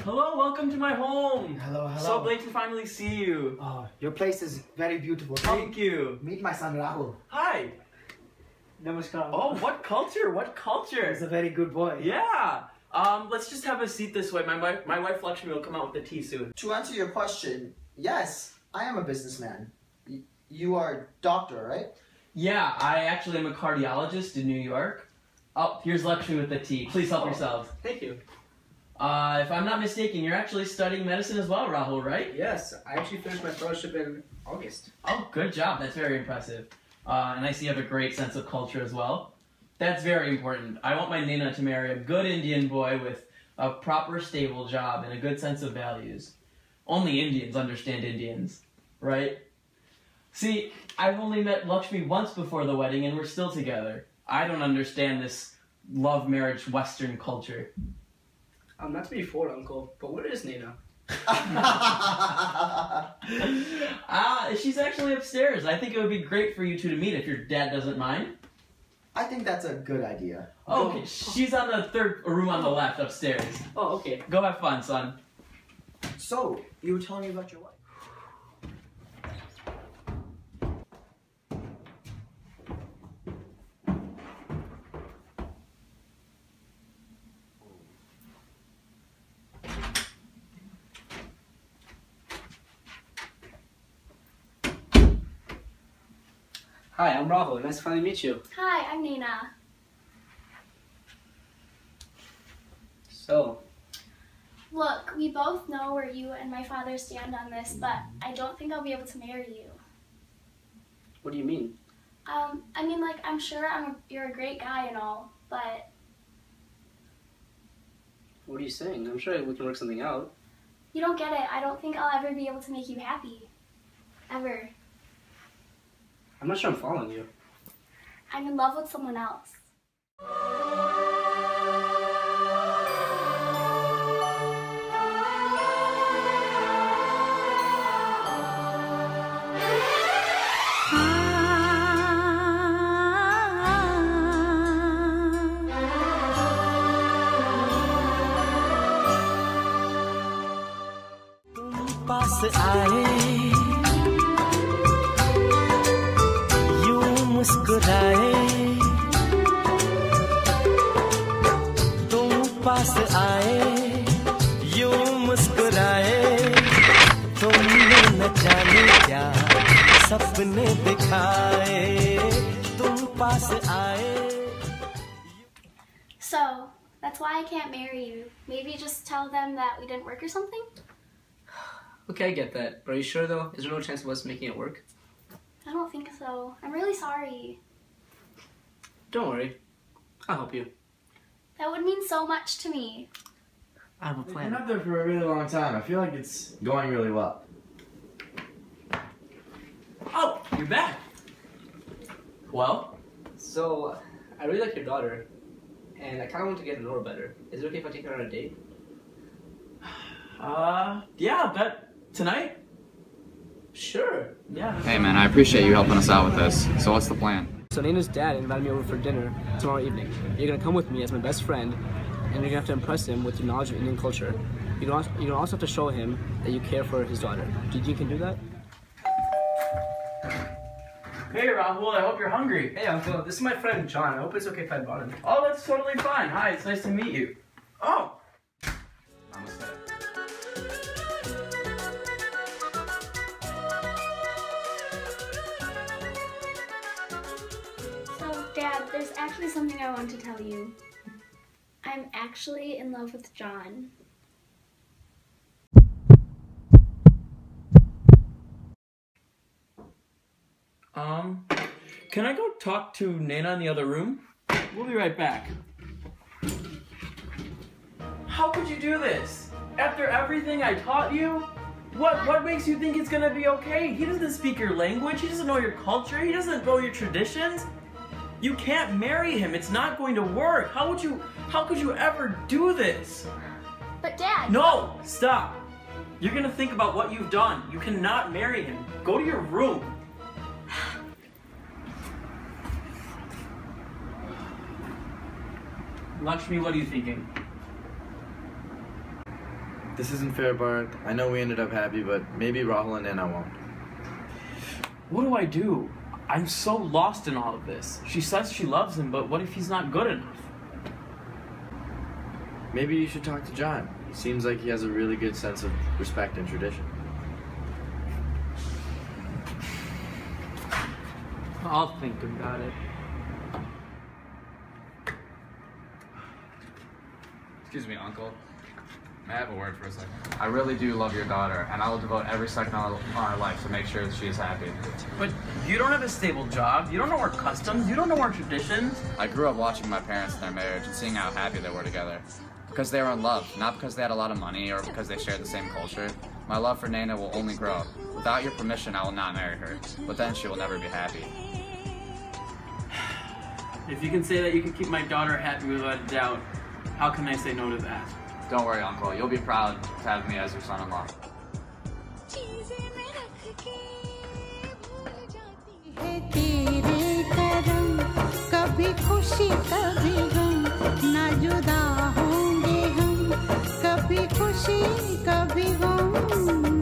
Hello, welcome to my home. Hello, hello. So glad to finally see you. Oh, your place is very beautiful. Thank you. Meet my son Rahul. Hi. Namaskar. Oh, what culture? What culture? He's a very good boy. Yeah. Let's just have a seat this way. My wife Lakshmi will come out with the tea soon. To answer your question, yes, I am a businessman. You are a doctor, right? Yeah, I actually am a cardiologist in New York. Oh, here's Lakshmi with the tea. Please help yourselves. Thank you. If I'm not mistaken, you're actually studying medicine as well, Rahul, right? Yes, I actually finished my fellowship in August. Oh, good job. That's very impressive. And I see you have a great sense of culture as well. That's very important. I want my Naina to marry a good Indian boy with a proper, stable job and a good sense of values. Only Indians understand Indians, right? See, I've only met Lakshmi once before the wedding and we're still together. I don't understand this love marriage Western culture. Not to be forward, Uncle, but where is Naina? She's actually upstairs. I think it would be great for you two to meet if your dad doesn't mind. I think that's a good idea. Oh, okay. She's on the third room on the left upstairs. Oh, okay. Go have fun, son. So, you were telling me about your wife. Hi, I'm Rahul. Nice to finally meet you. Hi, I'm Naina. So, Look, we both know where you and my father stand on this, but I don't think I'll be able to marry you. what do you mean? I mean, like, I'm sure you're a great guy and all, but What are you saying? I'm sure we can work something out. you don't get it. I don't think I'll ever be able to make you happy. Ever. I'm not sure I'm following you. I'm in love with someone else. पास आए यूं मुस्कुराए तुम पास आए यूं मुस्कुराए तुमने न जाने क्या सपने दिखाए तुम पास आए. So, that's why I can't marry you. Maybe just tell them that we didn't work or something? Okay, I get that. But are you sure, though? Is there no chance of us making it work? I don't think so. I'm really sorry. Don't worry. I'll help you. That would mean so much to me. I have a We've plan. been up there for a really long time. I feel like it's going really well. Oh, you're back. Well? So, I really like your daughter, and I kind of want to get to know her better. Is it okay if I take her on a date? Yeah, but tonight? Sure. Yeah. Hey man, I appreciate you helping us out with this. So what's the plan? So Naina's dad invited me over for dinner tomorrow evening. You're gonna come with me as my best friend, and you're gonna have to impress him with your knowledge of Indian culture. You're gonna also have to show him that you care for his daughter. Do you think you can do that? Hey Rahul, I hope you're hungry. Hey Uncle, this is my friend John. I hope it's okay if I brought him. Oh, that's totally fine. Hi, it's nice to meet you. Oh! Namaste. So, Dad, there's actually something I want to tell you. I'm actually in love with John. Can I go talk to Naina in the other room? We'll be right back. How could you do this? After everything I taught you? What makes you think it's gonna be okay? He doesn't speak your language, he doesn't know your culture, he doesn't know your traditions. You can't marry him, it's not going to work. How could you ever do this? But Dad... No, stop. You're gonna think about what you've done. You cannot marry him. Go to your room. Lakshmi, what are you thinking? This isn't fair, Bharat. I know we ended up happy, but maybe Rahul and Naina won't. What do? I'm so lost in all of this. She says she loves him, but what if he's not good enough? Maybe you should talk to John. He seems like he has a really good sense of respect and tradition. I'll think about it. Excuse me, Uncle. May I have a word for a second? I really do love your daughter, and I will devote every second of our life to make sure that she is happy. But you don't have a stable job, you don't know our customs, you don't know our traditions. I grew up watching my parents in their marriage and seeing how happy they were together. Because they were in love, not because they had a lot of money or because they shared the same culture. My love for Naina will only grow. Without your permission, I will not marry her, but then she will never be happy. If you can say that you can keep my daughter happy without a doubt, how can I say no to that? Don't worry, Uncle. You'll be proud to have me as your son-in-law. कभी खुशी कभी गम ना जुदा होंगे हम कभी खुशी कभी गम